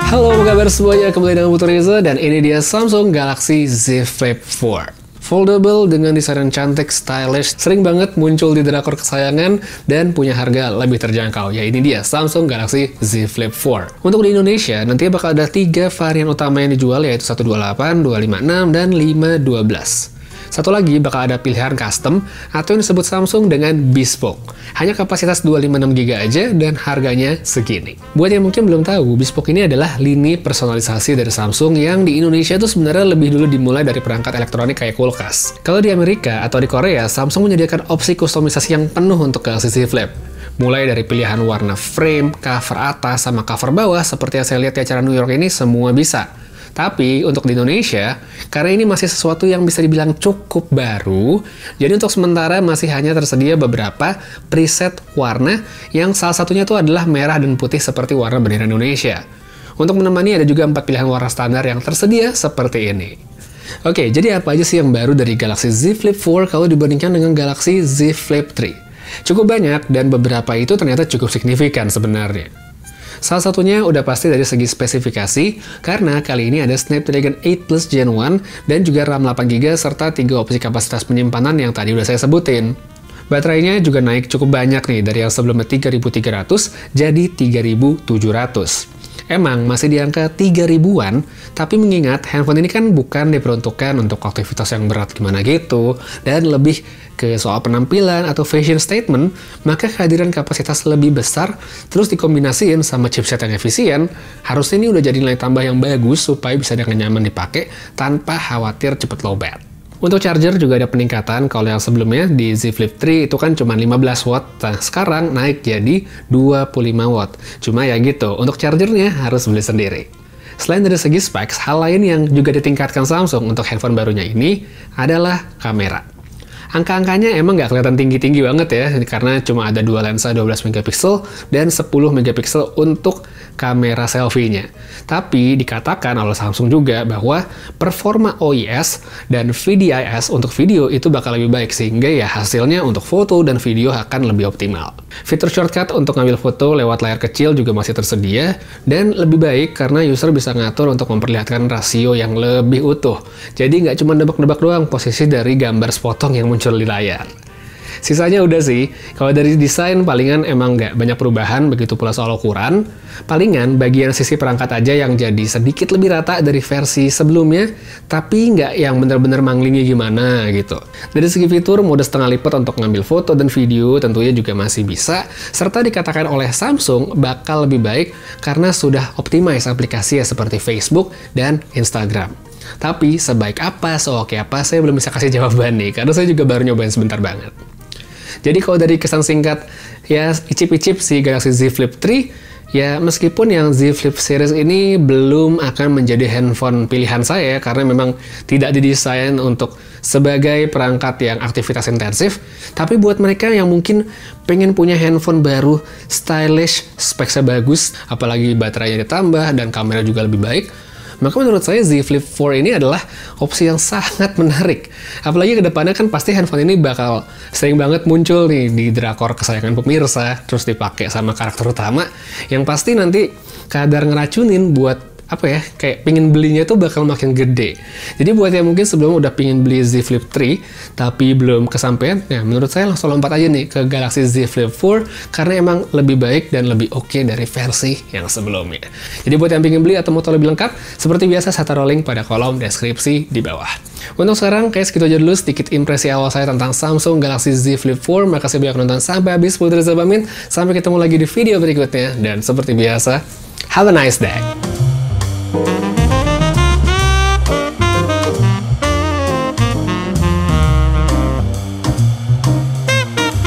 Halo, apa kabar semuanya? Kembali dengan Putu Reza dan ini dia Samsung Galaxy Z Flip 4. Foldable dengan desain yang cantik, stylish, sering banget muncul di drakor kesayangan dan punya harga lebih terjangkau. Ya, ini dia Samsung Galaxy Z Flip 4. Untuk di Indonesia, nantinya bakal ada 3 varian utama yang dijual, yaitu 128, 256, dan 512. Satu lagi bakal ada pilihan custom atau yang disebut Samsung dengan bespoke. Hanya kapasitas 256GB aja dan harganya segini. Buat yang mungkin belum tahu, bespoke ini adalah lini personalisasi dari Samsung yang di Indonesia itu sebenarnya lebih dulu dimulai dari perangkat elektronik kayak kulkas. Kalau di Amerika atau di Korea, Samsung menyediakan opsi kustomisasi yang penuh untuk Galaxy Z Flip. Mulai dari pilihan warna frame, cover atas, sama cover bawah, seperti yang saya lihat di acara New York ini, semua bisa. Tapi untuk di Indonesia, karena ini masih sesuatu yang bisa dibilang cukup baru, jadi untuk sementara masih hanya tersedia beberapa preset warna yang salah satunya itu adalah merah dan putih seperti warna bendera Indonesia. Untuk menemani ada juga 4 pilihan warna standar yang tersedia seperti ini. Oke, jadi apa aja sih yang baru dari Galaxy Z Flip 4 kalau dibandingkan dengan Galaxy Z Flip 3? Cukup banyak dan beberapa itu ternyata cukup signifikan sebenarnya. Salah satunya udah pasti dari segi spesifikasi, karena kali ini ada Snapdragon 8 Plus Gen 1 dan juga RAM 8GB serta 3 opsi kapasitas penyimpanan yang tadi udah saya sebutin. Baterainya juga naik cukup banyak nih, dari yang sebelumnya 3300 jadi 3700. Emang masih di angka 3000-an, tapi mengingat handphone ini kan bukan diperuntukkan untuk aktivitas yang berat gimana gitu, dan lebih ke soal penampilan atau fashion statement, maka kehadiran kapasitas lebih besar, terus dikombinasiin sama chipset yang efisien, harusnya ini udah jadi nilai tambah yang bagus supaya bisa dengan nyaman dipakai tanpa khawatir cepet lowbat. Untuk charger juga ada peningkatan. Kalau yang sebelumnya di Z Flip 3 itu kan cuma 15 watt, nah sekarang naik jadi 25 watt. Cuma ya gitu, untuk chargernya harus beli sendiri. Selain dari segi specs, hal lain yang juga ditingkatkan Samsung untuk handphone barunya ini adalah kamera. Angka-angkanya emang nggak kelihatan tinggi-tinggi banget ya, karena cuma ada 2 lensa 12 MP dan 10 MP untuk kamera selfie-nya. Tapi dikatakan oleh Samsung juga bahwa performa OIS dan VDIS untuk video itu bakal lebih baik, sehingga ya hasilnya untuk foto dan video akan lebih optimal. Fitur shortcut untuk ngambil foto lewat layar kecil juga masih tersedia, dan lebih baik karena user bisa ngatur untuk memperlihatkan rasio yang lebih utuh. Jadi nggak cuma nebak-nebak doang posisi dari gambar sepotong yang muncul di layar. Sisanya udah sih, kalau dari desain palingan emang nggak banyak perubahan, begitu pula soal ukuran. Palingan bagian sisi perangkat aja yang jadi sedikit lebih rata dari versi sebelumnya, tapi nggak yang bener-bener manglingnya gimana gitu. Dari segi fitur, mode setengah lipat untuk ngambil foto dan video tentunya juga masih bisa, serta dikatakan oleh Samsung bakal lebih baik karena sudah optimize aplikasi ya seperti Facebook dan Instagram. Tapi sebaik apa, seoke apa, saya belum bisa kasih jawaban nih, karena saya juga baru nyobain sebentar banget. Jadi kalau dari kesan singkat, ya icip-icip si Galaxy Z Flip 3, ya meskipun yang Z Flip series ini belum akan menjadi handphone pilihan saya, karena memang tidak didesain untuk sebagai perangkat yang aktivitas intensif, tapi buat mereka yang mungkin pengen punya handphone baru, stylish, speknya bagus, apalagi baterainya ditambah dan kamera juga lebih baik, maka menurut saya Z Flip 4 ini adalah opsi yang sangat menarik. Apalagi kedepannya kan pasti handphone ini bakal sering banget muncul nih di drakor kesayangan pemirsa, terus dipakai sama karakter utama, yang pasti nanti kadar ngeracunin buat apa ya, kayak pingin belinya tuh bakal makin gede. Jadi buat yang mungkin sebelum udah pingin beli Z Flip 3 tapi belum kesampaian, ya menurut saya langsung lompat aja nih ke Galaxy Z Flip 4 karena emang lebih baik dan lebih oke dari versi yang sebelumnya. Jadi buat yang pingin beli atau mau tahu lebih lengkap, seperti biasa saya taruh link pada kolom deskripsi di bawah. Untuk sekarang kayak segitu aja dulu sedikit impresi awal saya tentang Samsung Galaxy Z Flip 4. Makasih banyak nonton sampai habis. Putu Reza pamit, sampai ketemu lagi di video berikutnya, dan seperti biasa, have a nice day.